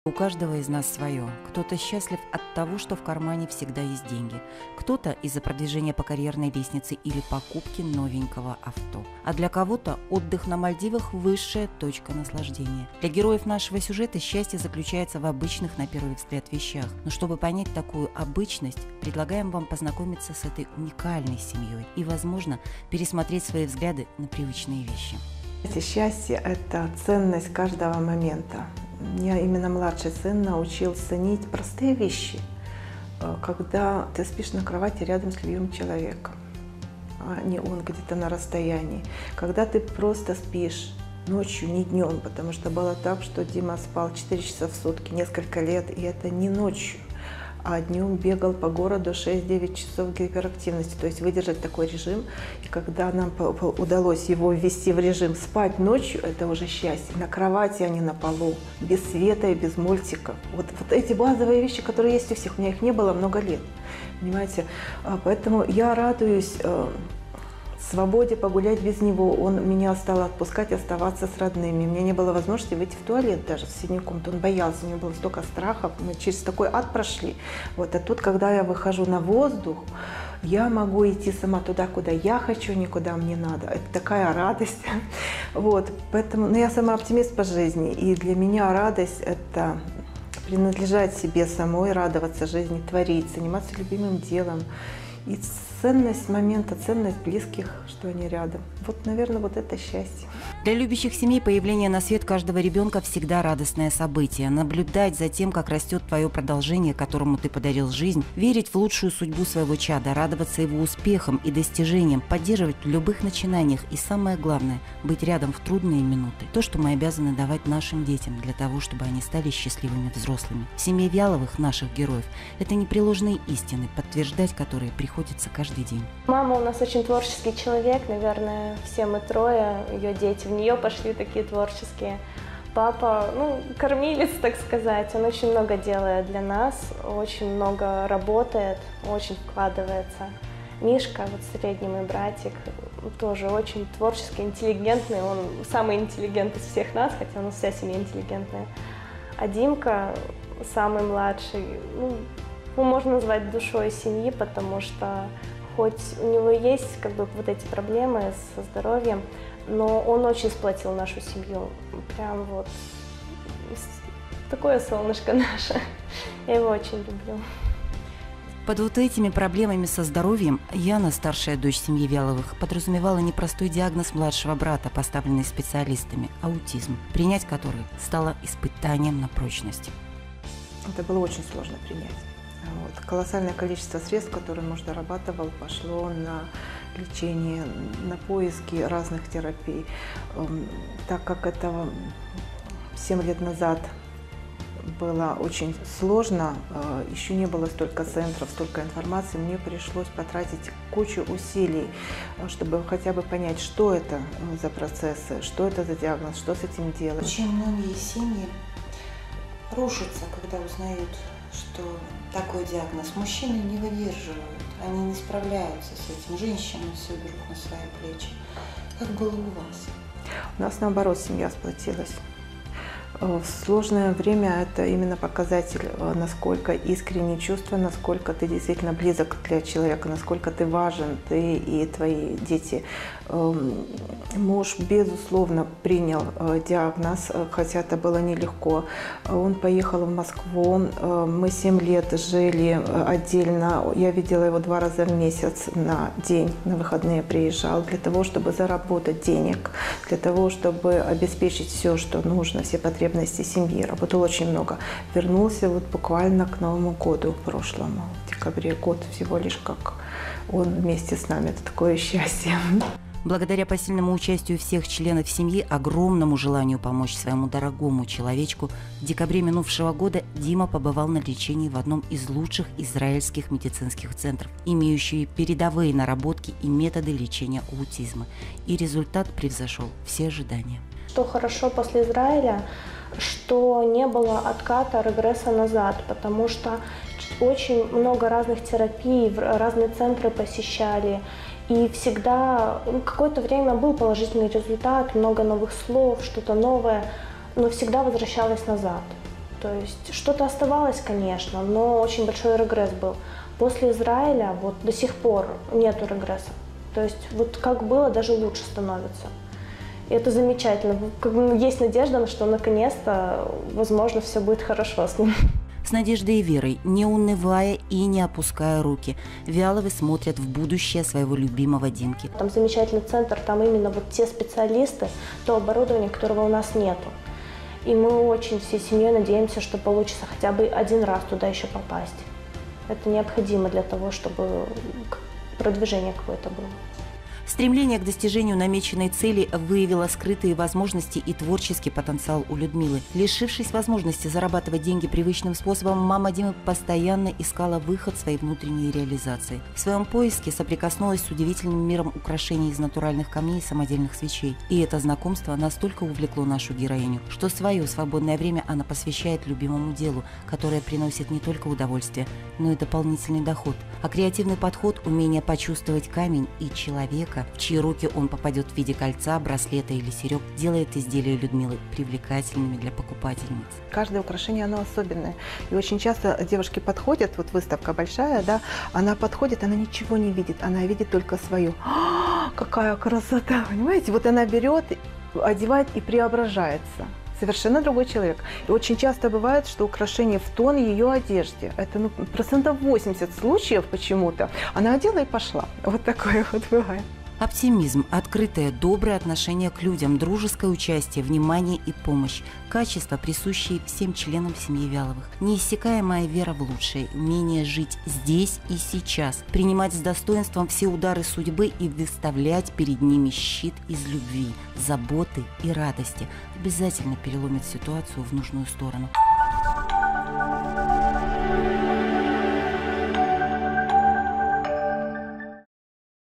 У каждого из нас свое. Кто-то счастлив от того, что в кармане всегда есть деньги. Кто-то из-за продвижения по карьерной лестнице или покупки новенького авто. А для кого-то отдых на Мальдивах – высшая точка наслаждения. Для героев нашего сюжета счастье заключается в обычных, на первый взгляд, вещах. Но чтобы понять такую обычность, предлагаем вам познакомиться с этой уникальной семьей и, возможно, пересмотреть свои взгляды на привычные вещи. Счастье – это ценность каждого момента. Меня именно младший сын научил ценить простые вещи, когда ты спишь на кровати рядом с любимым человеком, а не он где-то на расстоянии. Когда ты просто спишь ночью, не днем, потому что было так, что Дима спал 4 часа в сутки несколько лет, и это не ночью, а днем бегал по городу 6-9 часов гиперактивности, то есть выдержать такой режим. И когда нам удалось его ввести в режим спать ночью, это уже счастье. На кровати, а не на полу, без света и без мультиков. Вот эти базовые вещи, которые есть у всех, у меня их не было много лет, понимаете. Поэтому я радуюсь свободе погулять без него. Он меня стал отпускать, оставаться с родными. У меня не было возможности выйти в туалет даже в соседнюю комнату. Он боялся, у него было столько страхов. Мы через такой ад прошли. Вот. А тут, когда я выхожу на воздух, я могу идти сама туда, куда я хочу, никуда мне надо. Это такая радость. Вот. Поэтому, я сама оптимист по жизни. И для меня радость – это принадлежать себе самой, радоваться жизни, творить, заниматься любимым делом. И ценность момента, ценность близких, что они рядом. Вот, наверное, вот это счастье. Для любящих семей появление на свет каждого ребенка всегда радостное событие. Наблюдать за тем, как растет твое продолжение, которому ты подарил жизнь, верить в лучшую судьбу своего чада, радоваться его успехам и достижениям, поддерживать в любых начинаниях и, самое главное, быть рядом в трудные минуты. То, что мы обязаны давать нашим детям для того, чтобы они стали счастливыми взрослыми. В семье Вяловых, наших героев, это непреложные истины, подтверждать которые приходится каждый день. Мама у нас очень творческий человек, наверное, все мы трое, ее дети в нее пошли такие творческие. Папа, кормилец, так сказать, он очень много делает для нас, очень много работает, очень вкладывается. Мишка, вот средний мой братик, тоже очень творческий, интеллигентный, он самый интеллигентный из всех нас, хотя у нас вся семья интеллигентная. А Димка, самый младший, его можно назвать душой семьи, потому что хоть у него есть вот эти проблемы со здоровьем, но он очень сплотил нашу семью. Прям вот такое солнышко наше. Я его очень люблю. Под вот этими проблемами со здоровьем Яна, старшая дочь семьи Вяловых, подразумевала непростой диагноз младшего брата, поставленный специалистами – аутизм, принять который стало испытанием на прочность. Это было очень сложно принять. Колоссальное количество средств, которые муж дорабатывал, пошло на лечение, на поиски разных терапий. Так как это 7 лет назад было очень сложно, еще не было столько центров, столько информации, мне пришлось потратить кучу усилий, чтобы хотя бы понять, что это за процессы, что это за диагноз, что с этим делать. Очень многие семьи рушатся, когда узнают, что такой диагноз. Мужчины не выдерживают, они не справляются с этим. Женщины все берут на свои плечи. Как было у вас? У нас, наоборот, семья сплотилась. В сложное время это именно показатель, насколько искренние чувства, насколько ты действительно близок для человека, насколько ты важен, ты и твои дети. Муж, безусловно, принял диагноз, хотя это было нелегко. Он поехал в Москву, мы 7 лет жили отдельно. Я видела его 2 раза в месяц на день, на выходные приезжал, для того, чтобы заработать денег, для того, чтобы обеспечить все, что нужно, все потребности семьи. Работал очень много. Вернулся вот буквально к Новому году прошлому, в декабре, год всего лишь как он вместе с нами. Это такое счастье. Благодаря посильному участию всех членов семьи, огромному желанию помочь своему дорогому человечку, в декабре минувшего года Дима побывал на лечении в одном из лучших израильских медицинских центров, имеющие передовые наработки и методы лечения аутизма. И результат превзошел все ожидания. Что хорошо после Израиля, что не было отката, регресса назад, потому что очень много разных терапий, разные центры посещали. И всегда какое-то время был положительный результат, много новых слов, что-то новое, но всегда возвращалась назад. То есть что-то оставалось, конечно, но очень большой регресс был. После Израиля вот до сих пор нету регресса. То есть вот как было, даже лучше становится. И это замечательно. Есть надежда, что наконец-то, возможно, все будет хорошо с ним. С надеждой и верой, не унывая и не опуская руки, Вяловы смотрят в будущее своего любимого Димки. Там замечательный центр, там именно вот те специалисты, то оборудование, которого у нас нету. И мы очень всей семьей надеемся, что получится хотя бы один раз туда еще попасть. Это необходимо для того, чтобы продвижение какое-то было. Стремление к достижению намеченной цели выявило скрытые возможности и творческий потенциал у Людмилы. Лишившись возможности зарабатывать деньги привычным способом, мама Димы постоянно искала выход в своей внутренней реализации. В своем поиске соприкоснулась с удивительным миром украшений из натуральных камней и самодельных свечей. И это знакомство настолько увлекло нашу героиню, что свое свободное время она посвящает любимому делу, которое приносит не только удовольствие, но и дополнительный доход. А креативный подход, умение почувствовать камень и человека, в чьи руки он попадет в виде кольца, браслета или серег, делает изделия Людмилы привлекательными для покупательниц. Каждое украшение, оно особенное. И очень часто девушки подходят, вот выставка большая, да, она подходит, она ничего не видит, она видит только свою. Какая красота, понимаете? Вот она берет, одевает и преображается. Совершенно другой человек. И очень часто бывает, что украшение в тон ее одежде. Это 80% случаев почему-то. Она одела и пошла. Вот такое вот бывает. Оптимизм, открытое, доброе отношение к людям, дружеское участие, внимание и помощь – качества, присущие всем членам семьи Вяловых. Неиссякаемая вера в лучшее, умение жить здесь и сейчас, принимать с достоинством все удары судьбы и выставлять перед ними щит из любви, заботы и радости, обязательно переломит ситуацию в нужную сторону.